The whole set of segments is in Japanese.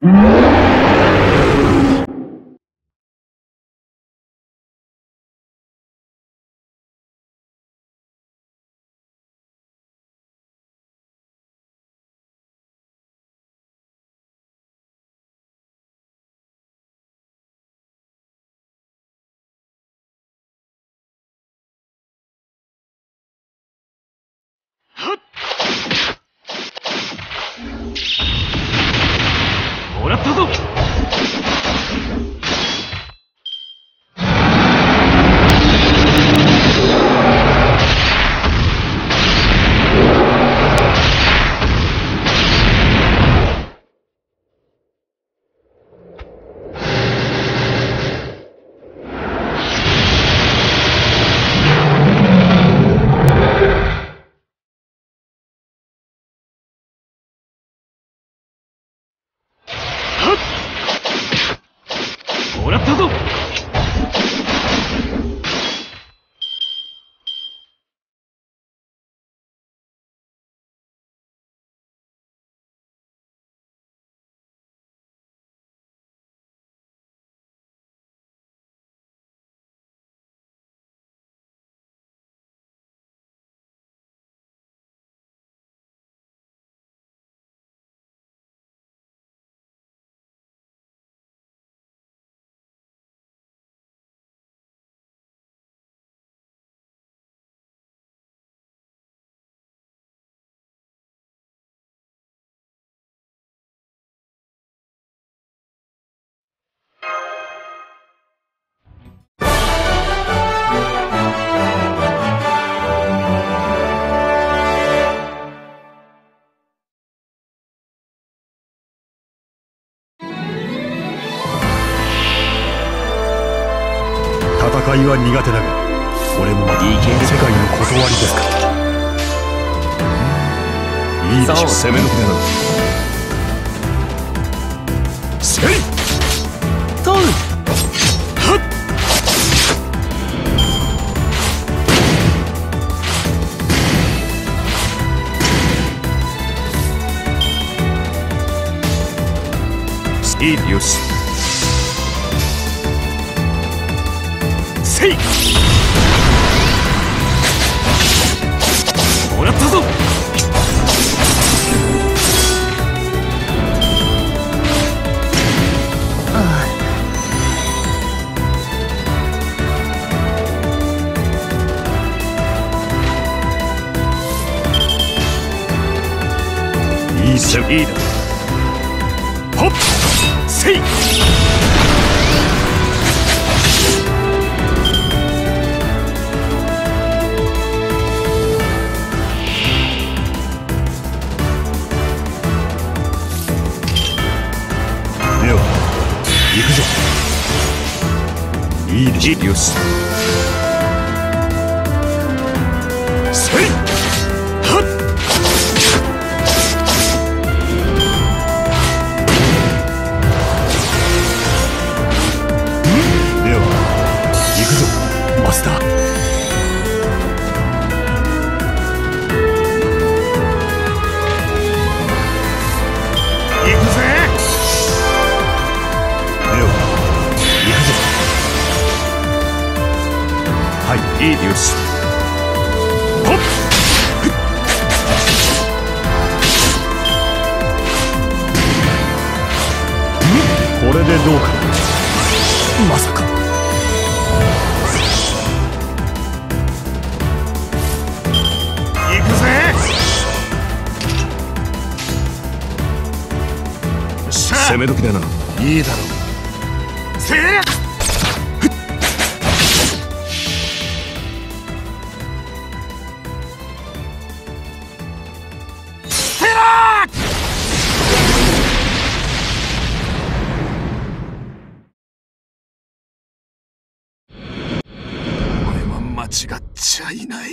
もらったぞ。もらったぞ。 戦いは苦手だが、俺もまた世界の断りですか。いいでしょ、攻めの船なの。せいとう。 はっ。 いいよし。せい。もらったぞ。 いいじゃん。 いいだ。ほっ。せい。 行くぞ。いいでしょ。 よし。 せい。はっ。では行くぞ、マスター。 行くぜ。 はい、 いいよし。ほっ。 これでどうかな。まさか。 行くぜ。 攻め時だな。いいだろう。 せい。 間違っちゃいない。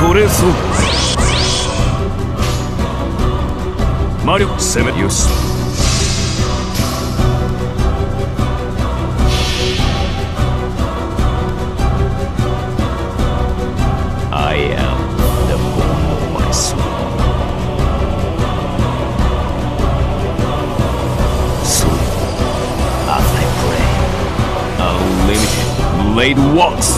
トレースを魔力攻めよし。I am the bone of my soul. So, as I pray, unlimited blade walks.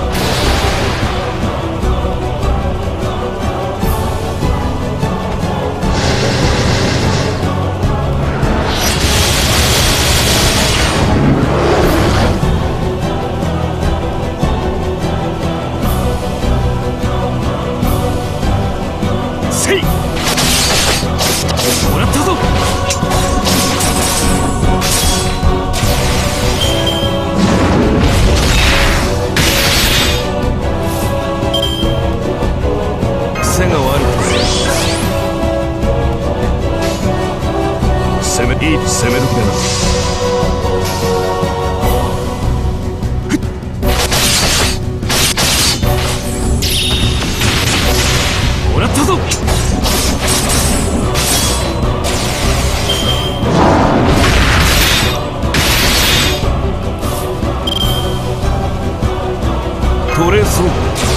Say! もらったぞ。癖が悪くて攻めいい攻め時だな。もらったぞ。トレースを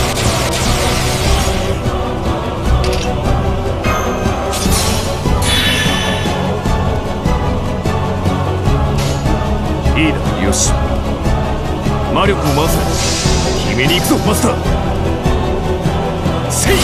いいだよし。魔力を回せ。決めに行くぞマスター。せい。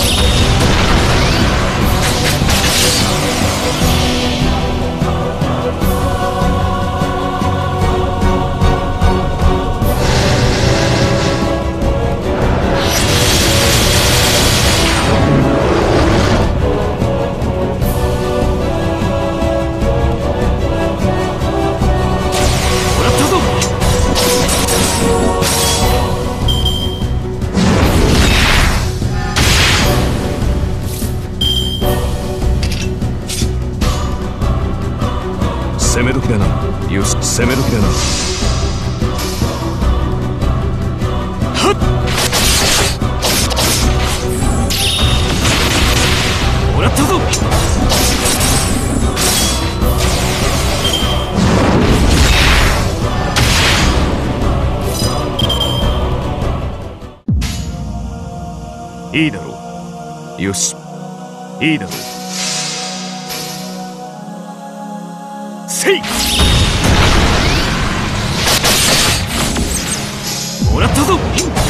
攻め時だな。よし攻め時だな。はっ。もらったぞ。いいだろう。よしいいだろう。せい。もらったぞ。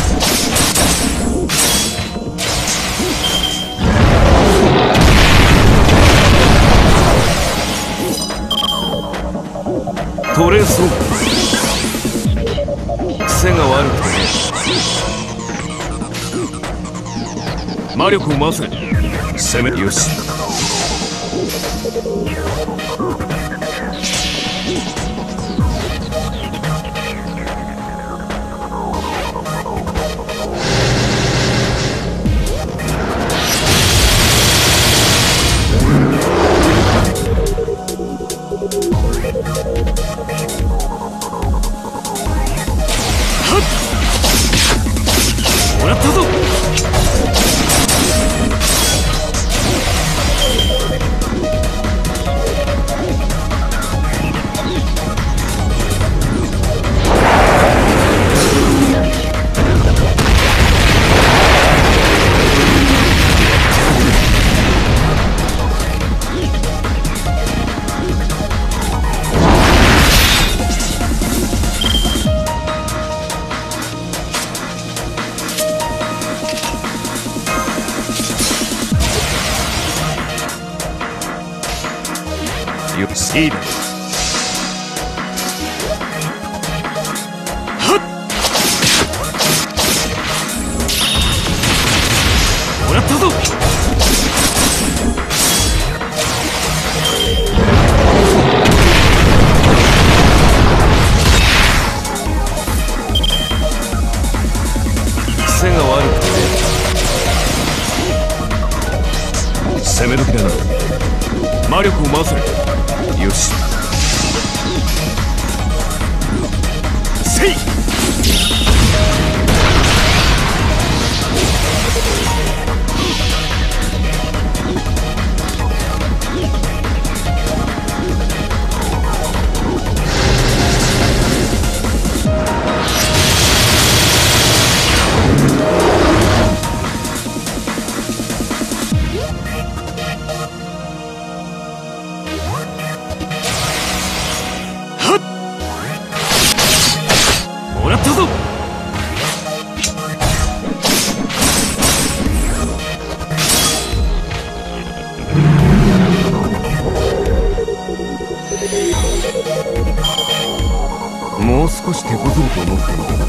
トレースを癖が悪くて魔力を回せ。攻めよし。もらったぞ。よしいいだろう。はっ。もらったぞ。癖が悪くて攻め時だな。魔力を回せ。よしせい。 少し手こずると思っている。